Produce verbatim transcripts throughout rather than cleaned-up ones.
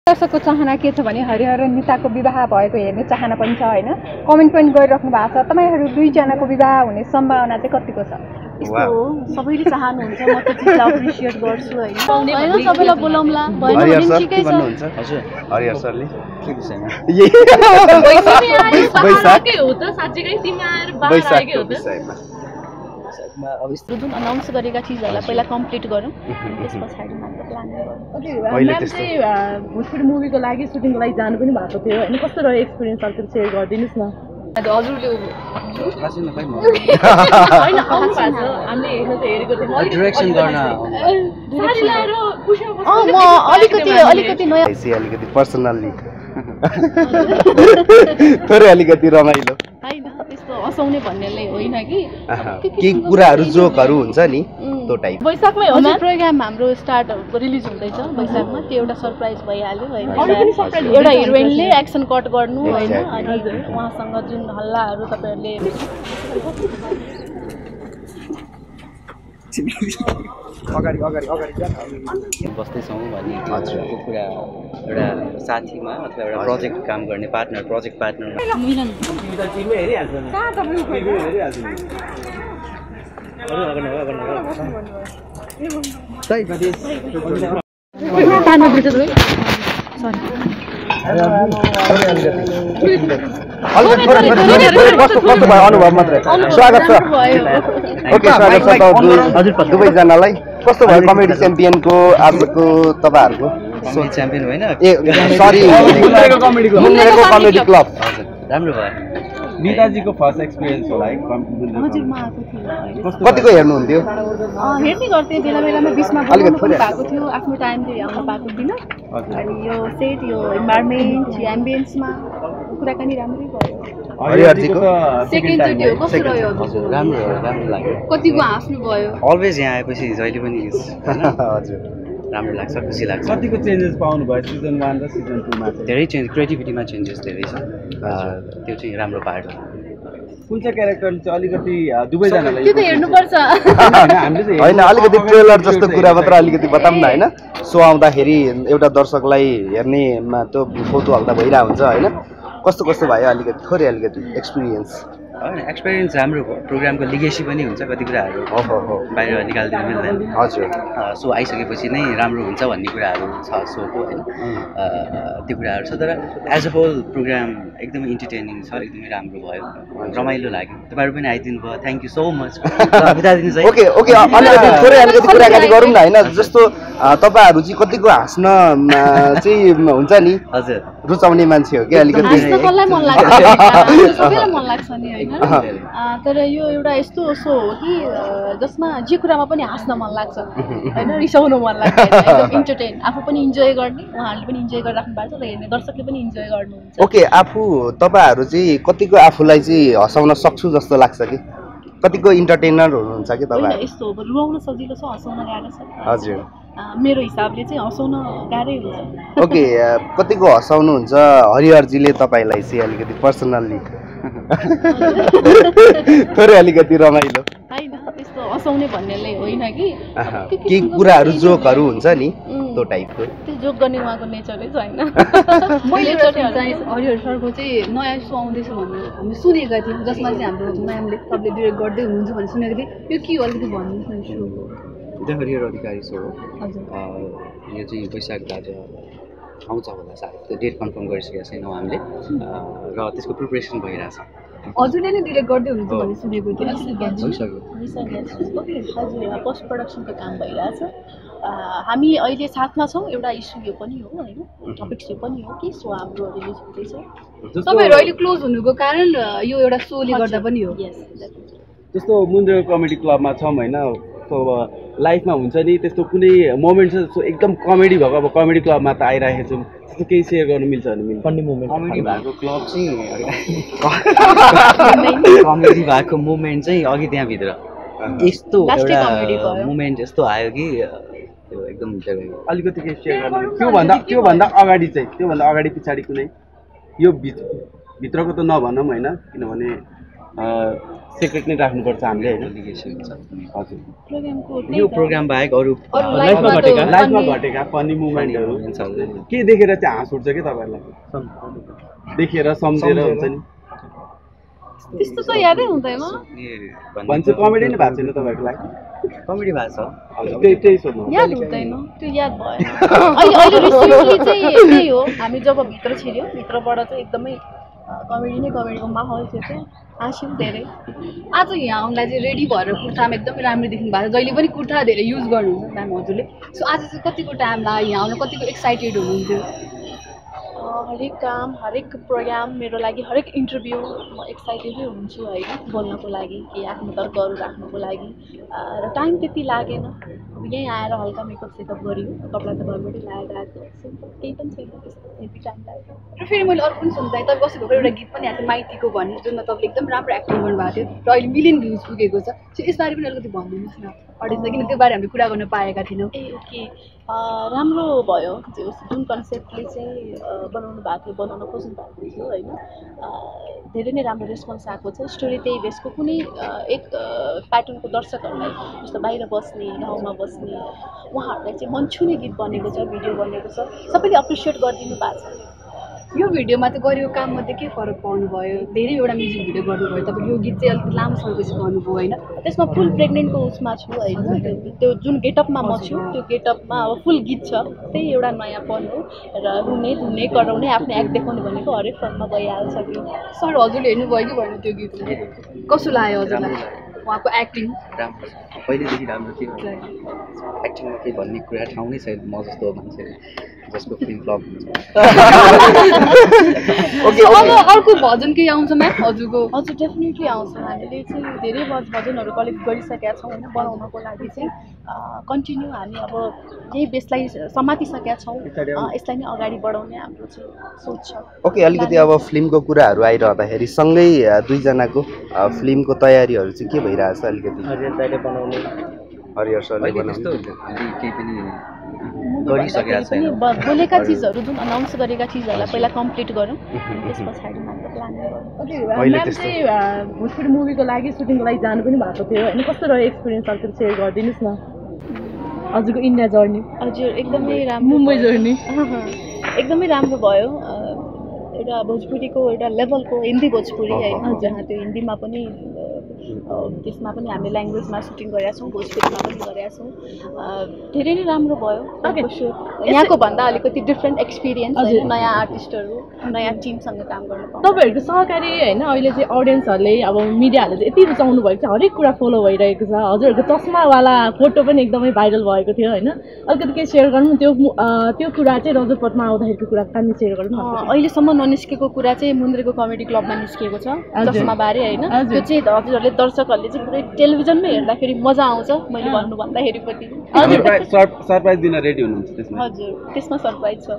दर्शकको चाहना के छ भने हरिहर र निताको विवाह भएको हेर्ने चाहना पनि छ हैन कमेन्ट पनि गरिराख्नु भएको छ तपाईहरु दुईजनाको विवाह हुने सम्भावना चाहिँ कतिको छ यस्तो हो सबैले चाहनुहुन्छ म त चिजलाई अप्रिशिएट गर्छु हैन हैन सबैलाई बोलाउँला भएन भने ठिकै छ हजुर हरिहर सरले के विषयमा बैशाखै हो त साच्चै तिमी आएर बाहिर आएकै हो त अब जुन अनाउन्स गरेका चिजहरुलाई पहिला कम्प्लिट गरौँ त्यसपछि मात्र प्लान गरौँ अहिले चाहिँ भोजपुरी मुभीको लागि सुटिङको लागि जानु पनि भएको थियो हैन कस्तो रह्यो एक्सपिरियन्स अलिकति सेयर गरिदिनुस् न हजुरले थाहा छैन खै म हैन आउनु भएको छ हामीले हेर्न चाहिँ हेरेको थियौँ डाइरेक्सन गर्न साडी लाएर पुष्प अ म अलिकति अलिकति नयाँ अलिकति पर्सनल्ली थोरै अलिकति रमाइलो हैन त्यस्तो हँसाउने भन्नेले होइन कि केही कुराहरू जोकहरू हुन्छ नि त्यो टाइप वैशाखमै हो नि प्रोग्राम हाम्रो स्टार्ट रिलिज हुँदैछ वैशाखमा त्यो एउटा सरप्राइज भइहाल्यो हैन एउटा हिरोइनले एक्सन कट गर्नु हैन अनि उहाँसँग जुन हल्लाहरू तपाईहरुले अगाडि अगाडि अगाडि बस्दैछौँ भन्ने हजुरको कुरा एउटा साथीमा अथवा एउटा प्रोजेक्ट काम गर्ने पार्टनर प्रोजेक्ट पार्टनरमा मिलन कस्तो कस्तो भयो अनुभव मात्रै स्वागत छ ओके स्वागत छ हजुर दुवैजनालाई कस्तो भयो कमेडी च्याम्पियनको आजको तपाईहरुको च्याम्पियन होइन ए सरी मुन्नेको कमेडी क्लब राम्रो भयो निताजीको फर्स्ट एक्सपिरियन्स होला है हजुर म आएको थिएँ कतिको हेर्नुहुन्थ्यो हेर्ने गर्थेँ बेला बेलामा बिचमा बोल्नु पनि भएको थियो आफ्नो टाइम चाहिँ आउनु पाएको दिन अनि यो सेट यो इन्भाइरोमेन्ट एम्बियन्समा कुराकानी राम्रै भयो हरिहरजीको सेकेन्ड चोटि हो कस्तो रह्यो हजुर राम्रो राम्रो लाग्यो कतिको हाँस्नु भयो अलवेज यहाँ आएपछि जहिले पनि हजुर राम्रो लाग्छ खुसी लाग्छ कतिको चेन्जेस पाउनु भयो सिजन वान र सिजन टूमा धेरै चेन्ज क्रिएटिभिटीमा चेन्जेस धेरै छ त्यो चाहिँ राम्रो पार्ट हो कुन चाहिँ क्यारेक्टरले चाहिँ अलिकति दुवैजनालाई त्यो त हेर्नुपर्छ होइन अलिकति ट्रेलर जस्तो कुरा मात्र अलिकति बताऊँ न होइन सो आउँदाखेरि एउटा दर्शकलाई हेर्नेमा त्यो कौतूहलता भइरहेको हुन्छ होइन कस्तो कस्तो भयो अलिकति थोरै अलिकति एक्सपिरियन्स होइन एक्सपिरियन्स राम्रो भयो प्रोग्रामको लिगेसी पनि हुन्छ कति कुराहरू बाहिर निकालिदिनु मिल्दैन हजुर सो आइसकेपछि नै राम्रो हुन्छ भन्ने कुराहरू छ सोको होइन त्यो कुराहरू छ तर एज अ होल प्रोग्राम एकदमै इन्टरटेनिङ छ एकदमै राम्रो भयो रमाइलो लाग्यो तपाईँहरू पनि आइदिनु भयो थ्याङ्क यू सो मच बिदा दिनु चाहिँ ओके ओके अलिकति थोरै अलिकति कुराकानी गरौँ न होइन जस्तो तपाईँहरू चाहिँ कतिको हाँस्न चाहिँ हुन्छ नि हजुर रुचाउने मान्छे हो कि अलिकति कसलाई मन लाग्छ सबैलाई मन लाग्छ नि होइन तर यो एउटा यस्तो सो हो कि जसमा जे कुरामा पनि हाँस्न मन लाग्छ होइन रिसाउनु मन लाग्छ एकदम इन्टरटेन आफू पनि इन्जोय गर्ने उहाँहरूले पनि इन्जोय गरिराख्नु भएको छ र हेर्ने दर्शकले पनि इन्जोय गर्नुहुन्छ ओके आफू तपाईँहरू चाहिँ कतिको आफूलाई चाहिँ हँसाउन सक्छु जस्तो लाग्छ कि कतिको इन्टरटेनर हुनुहुन्छ कि तपाईहरु यस्तो हो रुवाउन सजिलो छ हँसाउन गाह्रो छ हजुर मेरो हिसाबले चाहिँ हँसाउन गाह्रै हुन्छ ओके कतिको हँसाउनुहुन्छ हरिहरजीले तपाईलाई चाहिँ अलिकति पर्सनल्ली थोरै अलिकति रमाइलो हैन त्यस्तो हँसाउने भन्नेले होइन कि केही कुराहरू जोकहरू हुन्छ नि त्यो टाइपको त्यो जोक गर्ने उहाँको नेचरै छैन मैले चाहिँ हरिहर सरको चाहिँ नयाँ सो आउँदैछ भन्ने हामी सुनेका थियौँ जसमा चाहिँ हाम्रो म्यामले सबले डिरेक्ट गर्दै हुनुहुन्छ भन्ने सुनेको थिएँ यो के हो अलिकति भन्नुहोस् न सो हरिहर अधिकारी सो हो यो चाहिँ वैशाख आज आउँछ होला सायद त्यो डेट कन्फर्म गरिसकेको छैनौँ हामीले र त्यसको प्रिपरेसन भइरहेछ हजुरले नै डिरेक्ट गर्दै हुनुहुन्छ भन्ने सुनेको थिएँ हजुर पोस्ट प्रडक्सनको काम भइरहेछ हामी अहिले साथमा छौँ एउटा इस्यु यो पनि हो होइन टपिक्स यो पनि हो कि सो हाम्रो रिलिज हुँदैछ तपाईँहरू अहिले क्लोज हुनुको कारण यो एउटा सोले गर्दा पनि हो जस्तो मुन्द्रे कमेडी क्लबमा छौँ होइन लाइफमा हुन्छ नि त्यस्तो कुनै मोमेन्ट छ एकदम कमेडी भएको अब कमेडी क्लबमा त आइरहेको छौँ त्यस्तो केही सेयर गर्नु मिल्छ भने मिल्छ फन्नी मोमेन्ट कमेडी भएको क्लब चाहिँ कमेडी भएको मोमेन्ट चाहिँ अघि त्यहाँभित्र यस्तो एउटा मोमेन्ट यस्तो आयो कि त्यो एकदम अलिकति केही सेयर गर्नु त्योभन्दा त्योभन्दा अगाडि चाहिँ त्योभन्दा अगाडि पछाडि कुनै यो भित्रको त नभनौँ होइन किनभने सिक्रेट नै राख्नुपर्छ हामीले होइन Obligation छ। हजुर प्रोग्रामको यो प्रोग्राम बाहेक अरू अरू लाइफमा लाइफमा घटेका त लाइफमा funny- घटेका फनी मुमेन्टहरू हुन्छ। के देखेर चाहिँ हाँस उठ्छ कि तपाईँहरूलाई देखेर सम्झेर हुन्छ नि त्यस्तो त यादै हुँदैन भन्छ कमेडी नै भएको छैन तपाईँको लागि कमेडी भएको छ। हजुर त्यही त्यही सोध्नु याद हुँदैन त्यो याद भएन अहिले अहिले रिसेन्टली चाहिँ त्यही हो हामी जब भित्र छिर्यो भित्रबाट चाहिँ एकदमै कमेडी नै कमेडीको माहौल थियो क्या हाँस्यौँ धेरै आज यहाँ आउनलाई चाहिँ रेडी भएर कुर्तामा एकदमै राम्रो देख्नु भएको छ जहिले पनि कुर्ता धेरै युज गर्नुहुन्छ म्याम हजुरले सो आज चाहिँ कतिको टाइम लाग्यो यहाँ आउन कतिको एक्साइटेड हुनुहुन्थ्यो हरेक काम हरेक प्रोग्राम मेरो लागि हरेक इन्टरभ्यू म एक्साइटेडै हुन्छु होइन बोल्नको लागि कि आफ्नो तर्कहरू राख्नको लागि र टाइम त्यति लागेन अब यहीँ आएर हल्का मेकअप सेकअप गरियो कपडा त घरबाटै लगाएर आएको सिम्पल केही पनि छैन त्यस्तो त्यति टाइम लाग्यो र फेरि मैले अर्को पनि सुन्दा तपाईँ कसैको एउटा गीत पनि आएको थियो माइतीको भन्ने जुनमा तपाईँले एकदम राम्रो एक्टिङ गर्नुभएको थियो र अहिले मिलियन भ्युज पुगेको छ सो यसबारे पनि अलिकति भनिदिनुहोस् न अडियन्सलाई किन त्यो बारे हामीले कुरा गर्न पाएका थिएनौँ ए ओके राम्रो भयो त्यो जुन कन्सेप्टले चाहिँ बनाउनु भएको थियो बनाउन खोज्नु भएको थियो होइन धेरै नै राम्रो रेस्पोन्स आएको छ स्टोरी त्यही बेसको कुनै एक प्याटर्नको दर्शकहरूलाई जस्तो बाहिर बस्ने गाउँमा बस्ने उहाँहरूलाई चाहिँ मन छुने गीत बनेको छ भिडियो बनेको छ सबैले एप्रिसिएट गरिदिनु भएको छ यो भिडियोमा चाहिँ गरेको काममध्ये के फरक पाउनुभयो धेरै एउटा म्युजिक भिडियो गर्नुभयो तपाईँले यो गीत चाहिँ अलिकति लामो समयपछि गर्नुभयो होइन त्यसमा फुल प्रेग्नेन्टको उसमा छु होइन त्यो- त्यो जुन गेटअपमा म छु त्यो गेटअपमा अब फुल गीत छ त्यही एउटा नयाँपन हो र रुने धुने कराउने आफ्नो एक्ट देखाउने भनेको हरेक फिल्ममा भइहाल्छ त्यो सर हजुरले हेर्नुभयो कि भएन त्यो गीत कस्तो लाग्यो हजुरलाई उहाँको एक्टिङ राम्रो छ। पहिलेदेखि राम्रो थियो एक्टिङमा केही भन्ने कुरा ठाउँ नै छैन म जस्तो मान्छे जसको फिल्म फ्लप हुन्छ। ओके अब अर्को भजन केही आउँछ म्याम हजुरको हजुर डेफिनेटली आउँछ हामीले चाहिँ धेरै भज भजनहरू कलेक्ट गरिसकेका छौँ होइन बनाउनको लागि चाहिँ कन्टिन्यू हामी अब यही बेसलाई समातिसकेका छौँ अ, यसलाई नै अगाडि बढाउने हाम्रो चाहिँ सोच छ ओके अलिकति अब फिल्मको कुराहरू आइरहँदाखेरि सँगै अ, दुईजनाको अ, फिल्मको तयारीहरू चाहिँ के भइरहेछ अलिकति हरिहर सरले अहिले बनाउनु त्यस्तो हामीले केही पनि गरिसकेका पनि छैनौँ। ब- बोलेका चिजहरू जुन अनाउन्स गरेका चिजहरूलाई पहिला कम्प्लिट गरौँ त्यस पछाडि मात्र प्लान गरौँ अहिले त्यस्तो भोजपुरी मुभीको लागि सुटिङको लागि जानु पनि भएको थियो होइन कस्तो रह्यो एक्सपिरियन्स अलिकति सेयर गरिदिनुहोस् न हजुरको इन्डिया जर्नी हजुर एकदमै राम्रो मुम्बई जर्नी एकदमै राम्रो भयो अ, एउटा भोजपुरीको एउटा लेभलको हिन्दी भोजपुरी होइन जहाँ त्यो हिन्दीमा पनि अ, अ, त्यसमा पनि हामीले ल्याङ्ग्वेजमा सुटिङ गरेका छौँ भोजपुरीमा पनि गरेका छौँ अ, धेरै नै राम्रो भयो Okay. For sure. यहाँको भन्दा अलिकति डिफ्रेन्ट एक्सपिरियन्स होइन नयाँ आर्टिस्टहरू नयाँ टिमसँग काम गर्नु पाउँछ तपाईँहरूको सहकारी होइन अहिले चाहिँ अडियन्सहरूले अब मिडियाहरूले चाहिँ यति रुचाउनु भएको छ हरेक कुरा फलो भइरहेको छ हजुरहरूको चस्मावाला फोटो पनि एकदमै भाइरल भएको थियो होइन अलिकति केही सेयर गर्नु त्यो मु- अ, त्यो कुरा चाहिँ रजतपथमा आउँदाखेरिको कुरा कहाँनिर सेयर गर्नु अ, अहिलेसम्म ननिस्केको कुरा चाहिँ मुन्द्रेको कमेडी क्लबमा निस्किएको छ चस्माबारे होइन हजुर। त्यो चाहिँ हजुरहरूले दर्शकहरूले चाहिँ पुरै टेलिभिजनमै हेर्दाखेरि मजा आउँछ मैले भन्नु भन्दाखेरि पनि सरप्राइज सर- सरप्राइज दिन रेडी हुनुहुन्छ त्यसमा हजुर त्यसमा सरप्राइज छ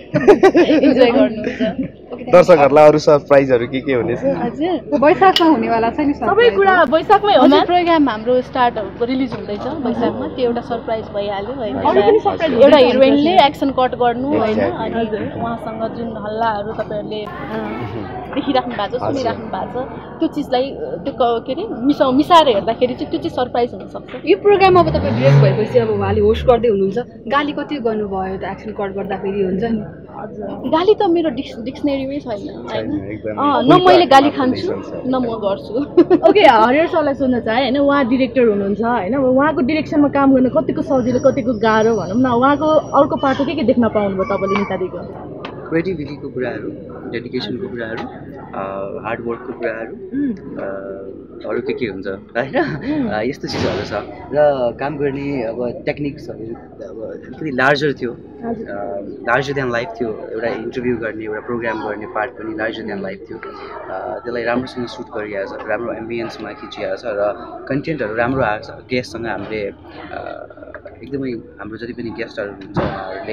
इन्जोय गर्नुहुन्छ दर्शकहरूलाई अरू सरप्राइजहरू के के हुनेछ हजुर वैशाखमा हुनेवाला छ नि सबै कुरा वैशाखमै हो हजुर प्रोग्राम हाम्रो स्टार्ट रिलिज हुँदैछ वैशाखमा त्यो एउटा सरप्राइज भइहाल्यो होइन अरू पनि surprise एउटा हुँदैछ हिरोइनले एक्सन कट गर्नु होइन Exactly. अनि उहाँसँग जुन हल्लाहरू तपाईँहरूले देखिराख्नु भएको छ सुनिराख्नु भएको छ त्यो चिजलाई अ, त्यो क- के अरे मिसा मिसाएर हेर्दाखेरि चाहिँ त्यो चाहिँ सरप्राइज हुनसक्छ यो प्रोग्राम अब तपाईँ डिरेक्ट भएपछि अब उहाँले होस्ट गर्दै हुनुहुन्छ गाली कति गर्नुभयो त एक्सन कट गर्दाखेरि हुन्छ नि गाली त मेरो डिक्स डिक्सनेरीमै छैन होइन एकदमै अँ, न मैले गाली खान्छु न म गर्छु ओके हरिहर सरलाई सोध्न चाहे होइन उहाँ डिरेक्टर हुनुहुन्छ होइन अब उहाँको डिरेक्सनमा काम गर्न कतिको सजिलो कतिको गाह्रो भनौँ न उहाँको अर्को पाटो के के देख्न पाउनुभयो तपाईँले नितादीको क्रिएटिभिटीको कुराहरू डेडिकेसनको कुराहरू हार्डवर्कको कुराहरू अ, अरू के के हुन्छ होइन अ, यस्तो चिजहरू छ र काम गर्ने अब टेक्निक्सहरू अब अलिकति लार्जर थियो लार्जर देन लाइफ थियो एउटा इन्टरभ्यू गर्ने एउटा प्रोग्राम गर्ने पार्ट पनि लार्जर देन लाइफ थियो अ, त्यसलाई राम्रोसँग सुट गरिरहेको छ राम्रो एम्बियन्समा खिचिएको छ र कन्टेन्टहरू राम्रो आएको छ गेस्टसँग हामीले अ, एकदमै हाम्रो जति पनि गेस्टहरू हुन्छ उहाँहरूले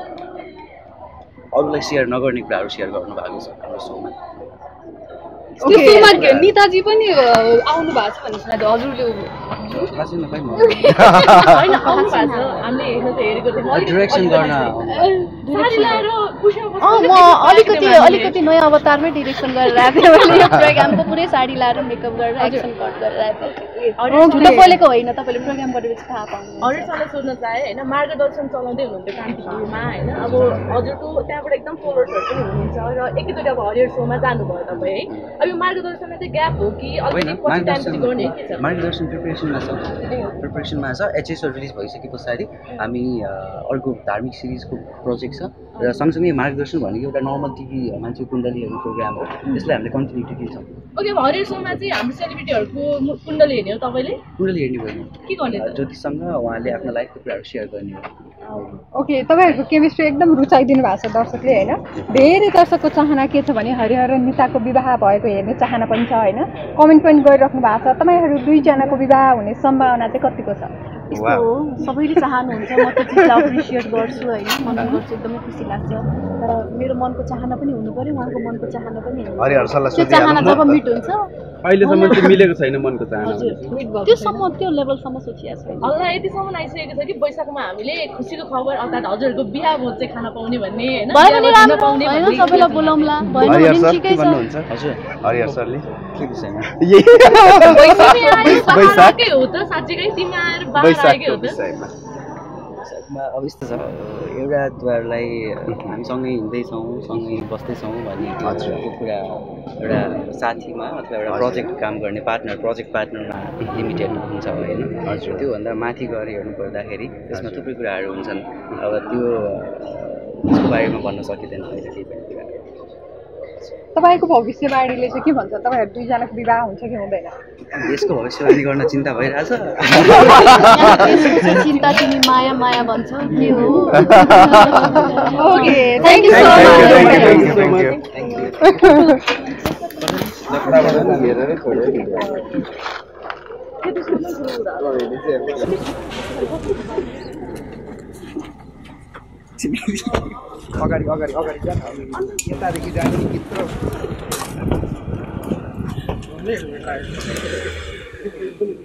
अरूलाई सेयर नगर्ने कुराहरू सेयर गर्नु भएको छ हाम्रो सोमा त्यो सोमा निताजी पनि अ, आउनु भएको छ भन्ने सुनेको हजुरले थाहा छैन खै म होइन आउनु भएको छ हामीले हेर्न चाहिँ हेरेको थियौँ डिरेक्सन गर्न साडी लाएर पुष्पा अँ म अलिकति अलिकति नयाँ अवतारमै डिरेक्सन गरेर आएको थिएँ मैले यो प्रोग्रामको पुरै साडी लाएर मेकअप गरेर एक्सन कट गरेर आएको थिएँ झुटो बोलेको होइन तपाईँले प्रोग्राम गरेपछि थाहा पाउनु हजुरसँग सोध्न चाहे होइन मार्गदर्शन चलाउँदै हुनुहुन्थ्यो कान्तिपुरमा होइन अब हजुरको त्यहाँबाट एकदम फलोवर्सहरू पनि हुनुहुन्छ र एकैचोटि अब हरियर सोमा जानुभयो तपाईँ है अब यो मार्गदर्शनमा चाहिँ ग्याप हो कि अलिकति पछि टाइम चाहिँ गर्ने के छ मार्गदर्शन प्रिपरेसनमा छ प्रिपरेसनमा छ एचएसहरू रिलिज भइसके पछाडि हामी अर्को धार्मिक सिरिजको प्रोजेक्ट छ र सँगसँगै मार्गदर्शन भनेको एउटा नर्मल टिभी मान्छे कुण्डली हेर्ने प्रोग्राम हो त्यसलाई हामीले कन्टिन्युटी दिन्छौँ ओके अब हरियर सोमा चाहिँ हाम्रो सेलिब्रिटीहरूको कुण्डली हेर्ने हो तपाईँले कुण्डली हेर्ने होइन के गर्ने त ज्योतिषसँग उहाँले आफ्नो लाइफको कुराहरू सेयर गर्ने हो ओके तपाईँहरूको केमिस्ट्री एकदम रुचाइदिनु भएको छ दर्शकले होइन धेरै दर्शकको चाहना के छ भने हरिहर र निताको विवाह भएको हेर्ने चाहना पनि छ होइन कमेन्ट पनि गरिराख्नु भएको छ तपाईँहरू दुईजनाको विवाह हुने सम्भावना चाहिँ कतिको छ यस्तो हो सबैले चाहनुहुन्छ म त्यो चिजलाई अप्रिसिएट गर्छु होइन मन गर्छु एकदमै खुसी लाग्छ तर मेरो मनको चाहना पनि हुनु पर्यो उहाँको मनको चाहना पनि हुनु पर्यो त्यो चाहना जब मिट हुन्छ अहिलेसम्म चाहिँ मिलेको छैन मनको चाहना त्योसम्म त्यो लेभलसम्म सोचिएको छैन अल्ला यतिसम्म आइसकेको छ कि वैशाखमा हामीले खुसीको खबर अर्थात् हजुरहरूको बिहा भोज चाहिँ खान पाउने भन्ने होइन भयो भने राम्रो होइन सबैलाई बोलाउँला भएन भने ठिकै छ हजुर हरिहर सरले के विषयमा वैशाखकै हो त साँच्चीकै तिमी आएर बाह्र आएकै हो त अब यस्तो छ एउटा द्वारलाई हामी सँगै हिँड्दैछौँ सँगै बस्दैछौँ भन्ने त्यो कुरा एउटा साथीमा अथवा एउटा प्रोजेक्ट काम गर्ने पार्टनर प्रोजेक्ट पार्टनरमा लिमिटेड हुन्छ होइन हजुर त्योभन्दा माथि गएर हेर्नु पर्दाखेरि त्यसमा थुप्रै कुराहरू हुन्छन् अब त्यो त्यसको बारेमा भन्न सकिँदैन अहिले केही पनि कुरा तपाईँको भविष्यवाणीले चाहिँ के भन्छ तपाईँहरू दुईजनाको विवाह हुन्छ कि हुँदैन देशको भविष्यवाणी गर्न चिन्ता भइरहेछ चिन्ता तिमी माया माया भन्छ के हो okay thank you so much अगाडि अगाडि अगाडि जान यतादेखि जाने भित्र